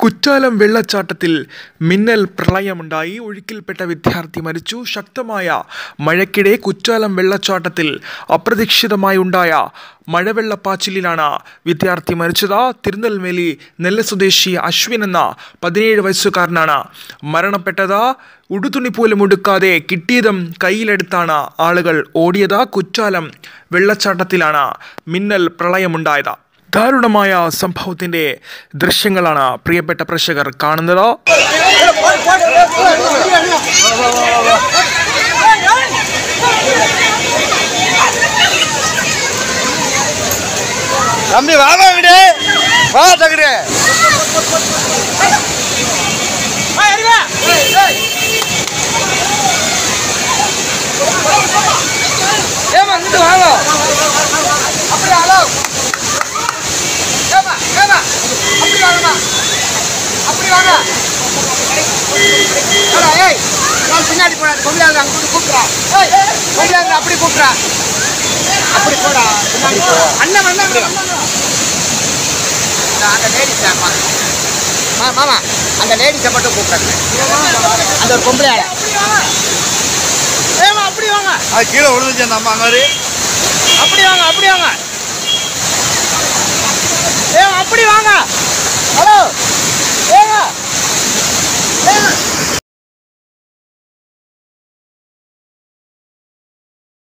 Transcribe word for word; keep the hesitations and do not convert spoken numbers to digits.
കുറ്റാലം വെള്ളച്ചാട്ടത്തിൽ മിന്നൽ പ്രളയമുണ്ടായി. ഒഴുക്കിൽപ്പെട്ട വിദ്യാർത്ഥി മരിച്ചു. ശക്തമായ മഴയ്ക്കിടെ കുറ്റാലം വെള്ളച്ചാട്ടത്തിൽ അപ്രതീക്ഷിതമായി ഉണ്ടായ മഴവെള്ളപ്പാച്ചിലിലാണ് വിദ്യാർത്ഥി മരിച്ചത്. തിരുനെൽവേലി നെല്ല് സ്വദേശി അശ്വിൻ എന്ന പതിനേഴ് വയസ്സുകാരനാണ് മരണപ്പെട്ടത്. ഉടുതുണി പോലും ഉടുക്കാതെ കിട്ടിയതും കയ്യിലെടുത്താണ് ആളുകൾ ഓടിയത്. കുറ്റാലം വെള്ളച്ചാട്ടത്തിലാണ് മിന്നൽ പ്രളയമുണ്ടായത്. ദാരുണമായ സംഭവത്തിന്റെ ദൃശ്യങ്ങളാണ് പ്രിയപ്പെട്ട പ്രേക്ഷകർ കാണുന്നത്. தம்பி வாங்க விடு வா தகடு ஏமா இங்கிட்டு வாங்க அப்படி ஹலோ ஏமா ஏமா அப்படி வாங்கம்மா அப்படி வாங்க ஏடா ஏய் நான் பின்னாடி போடா கொம்பியாங்க அங்க கூப்பிடுறா ஏய் கொம்பியாங்க அப்படி கூப்பிடுறா அப்படி போடா பின்னாடி போ அண்ணன் அண்ணன் அந்த லேடிஸ் அம்மா மா மாமா அந்த லேடிஸை மட்டும் கூப்பிடுறாங்க அந்த ஒரு பொம்பளை ஆளை ஏமா அப்படி வாங்க அது கீழே விழுந்துச்சு அந்த அம்மா மாதிரி அப்படி வாங்க அப்படி வாங்க